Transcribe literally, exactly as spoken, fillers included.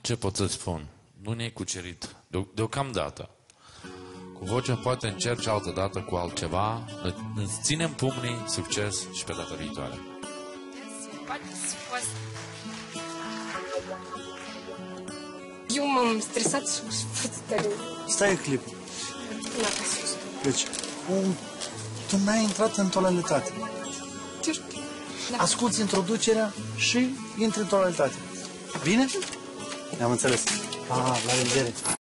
ce pot să spun? Nu ne-ai cucerit. De deocamdată. Cu vocea poate încerci altă dată cu altceva. Îți ținem pumnii, succes și pe data viitoare. Eu m-am stresat și foarte tare. Stai un clip. N-a sus. Deci, um, tu n-ai intrat în tonalitate. Eu știu. Da. Asculți introducerea și intri în tonalitate. Bine? Ne-am înțeles. Ah, la revedere.